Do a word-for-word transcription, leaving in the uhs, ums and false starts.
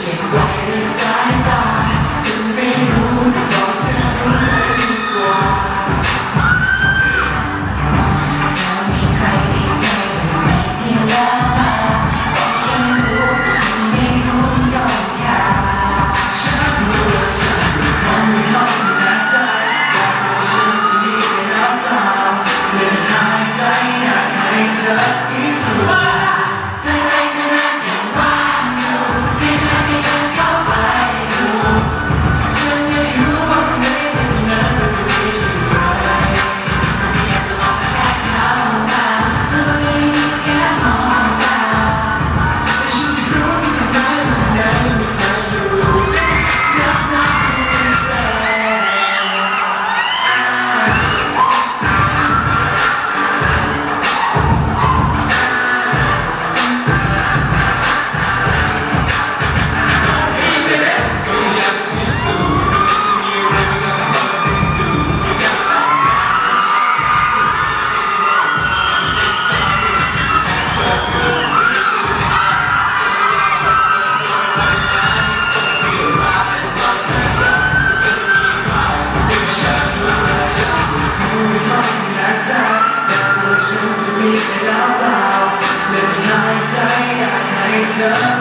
ก็บไว้ในสายตาจะไม่รู้บอกเธอรู้ดีกว่าเธอมีใครในใจบ้างไหมที่รักมาบอกฉันรู้จะไม่รู้ก็ค่ะฉันรู้ว่าเธอเป็นคนไม่เข้าที่น่าใจแต่ว่าฉันจะมีแค่น้ำเปล่าเรื่องชายใจอยากให้เธอพิสูจน์ฉันจะมีแค่น้ำเปล่าเรื่องชายใจอยากให้เธอ